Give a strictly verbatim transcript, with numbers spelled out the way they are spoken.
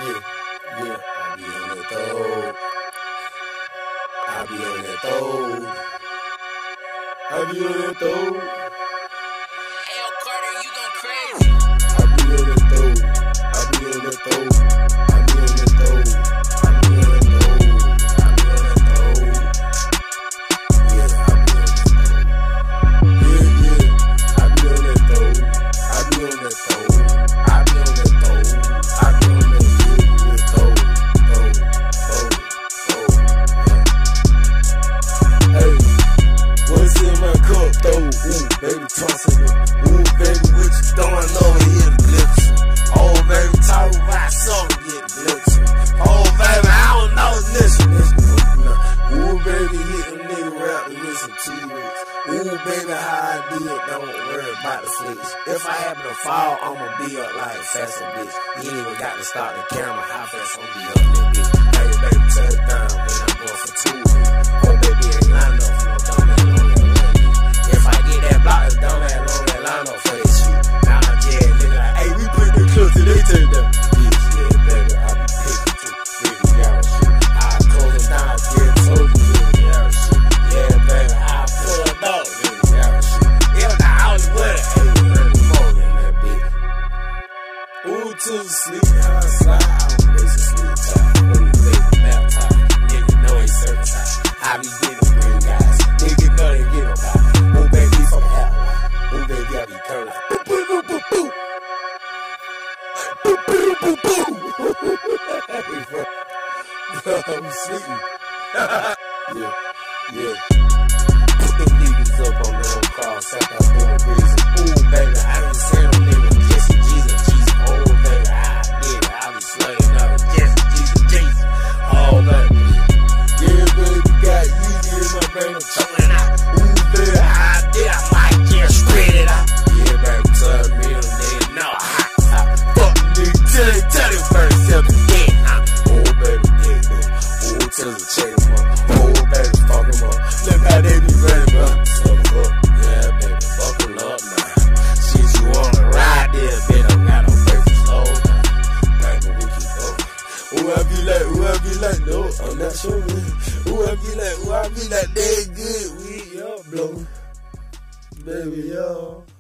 Yeah, yeah, I be on that thowed. I be on that thowed. I be on that thowed. Hey, yo, Carter, you going crazy. I be on that thowed. I be on that thowed. I be on that thowed. I be on that thowed. I be on that thowed. Yeah, I be on that thowed. Yeah, yeah, I be on that thowed. I be on that thowed. I be on that thowed. I be on that yeah, yeah, thowed, thowed, thowed, thowed. Yeah. Hey, what's in my cup though? Ooh, baby, tossing it. Ooh, baby, what you throwing over here to blips? Oh, baby, talk about something, get blips. Oh, baby, I don't know this. Ooh, baby, hit a nigga rapping with some T-Rex. Ooh, baby, how I did, don't worry about the flicks. If I happen to fall, I'ma be up like fast a bitch. You ain't even got to start the camera, how fast I'ma be up that bitch. Hey, baby, touchdown when I'm going for two. Oh, baby, ain't line up for no dumb ass on that one. If I get that block, it's dumb ass on that line up for that shit. Nah, yeah, nigga, like, hey, we put the clips and they take that. Bitch, yeah, baby, I be picking too. Baby, y'all shit. I close them down, yeah, told you, baby, y'all shit. Yeah, baby, I pull a dog, baby, y'all shit. It was the house with it. Hey, early morning, that bitch. Ooh, to the sleep, how I slide. I don't raise a sleep time. Ooh, baby, baptized. Nigga know they certified. I be getting green guys. Nigga know they get them by. Ooh, baby, from the hell. Ooh, baby, I be curling. Boo, boo, boo, boo. Boo, boo, boo, boo. Hey, bro. I'm sleeping. Yeah, yeah. Put them niggas up on the old cross. I got them reason. Ooh, baby, I done seen them niggas. Jesse, Jesus, Jesus. Oh, baby, I did it. I be slugging up. Jesse, Jesus, Jesus. Oh, baby. Yeah, baby, got easy in my brain. I'm choking out. Ooh, baby, I did. I might just spread it out. Yeah, baby, tell me them niggas know hot. Fuck nigga, tell it, tell it first, tell me dead. Oh, baby, dead, though. Oh, tell them check them up. Oh, baby, fuck them up. Look how they be ready, bro. Suck them up. Yeah, baby, fuck them up now. Shit, you wanna ride there, bitch. I got no breakfast, slow down. Baby, we keep going. Ooh, I be like, ooh, I be like, no, I'm not sure, man. Ooh, I be like, ooh, I be like, they good, we up, blow. Baby, y'all.